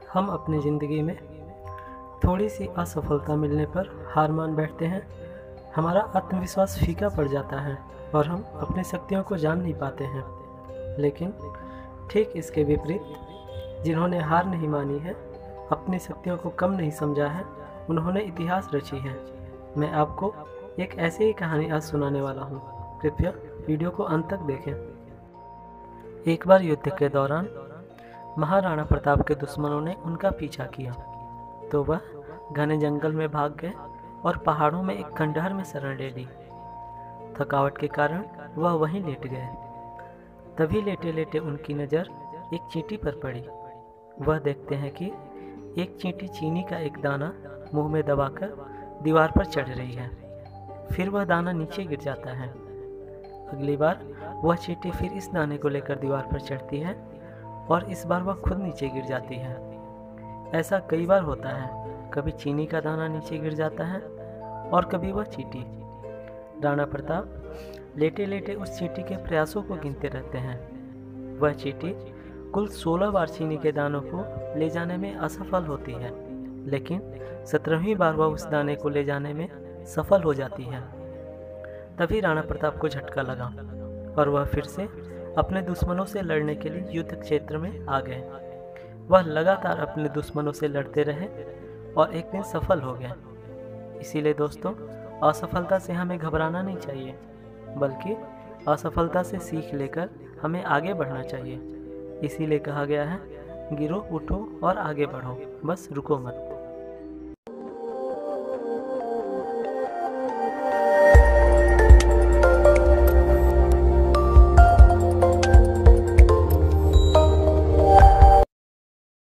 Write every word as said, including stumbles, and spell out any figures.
हम अपनी ज़िंदगी में थोड़ी सी असफलता मिलने पर हार मान बैठते हैं। हमारा आत्मविश्वास फीका पड़ जाता है और हम अपनी शक्तियों को जान नहीं पाते हैं। लेकिन ठीक इसके विपरीत, जिन्होंने हार नहीं मानी है, अपनी शक्तियों को कम नहीं समझा है, उन्होंने इतिहास रची है। मैं आपको एक ऐसी ही कहानी आज सुनाने वाला हूँ। कृपया वीडियो को अंत तक देखें। एक बार युद्ध के दौरान महाराणा प्रताप के दुश्मनों ने उनका पीछा किया, तो वह घने जंगल में भाग गए और पहाड़ों में एक खंडहर में शरण ले ली। थकावट के कारण वह वहीं लेट गए। तभी लेटे लेटे उनकी नज़र एक चींटी पर पड़ी। वह देखते हैं कि एक चींटी चीनी का एक दाना मुंह में दबाकर दीवार पर चढ़ रही है। फिर वह दाना नीचे गिर जाता है। अगली बार वह चींटी फिर इस दाने को लेकर दीवार पर चढ़ती है और इस बार वह खुद नीचे गिर जाती है। ऐसा कई बार होता है। कभी चीनी का दाना नीचे गिर जाता है और कभी वह चींटी। राणा प्रताप लेटे लेटे उस चींटी के प्रयासों को गिनते रहते हैं। वह चींटी कुल सोलह बार चीनी के दानों को ले जाने में असफल होती है, लेकिन सत्रहवीं बार वह उस दाने को ले जाने में सफल हो जाती है। तभी राणा प्रताप को झटका लगा और वह फिर से अपने दुश्मनों से लड़ने के लिए युद्ध क्षेत्र में आ गए। वह लगातार अपने दुश्मनों से लड़ते रहे और एक दिन सफल हो गए। इसीलिए दोस्तों, असफलता से हमें घबराना नहीं चाहिए, बल्कि असफलता से सीख लेकर हमें आगे बढ़ना चाहिए। इसीलिए कहा गया है, गिरो उठो और आगे बढ़ो, बस रुको मत।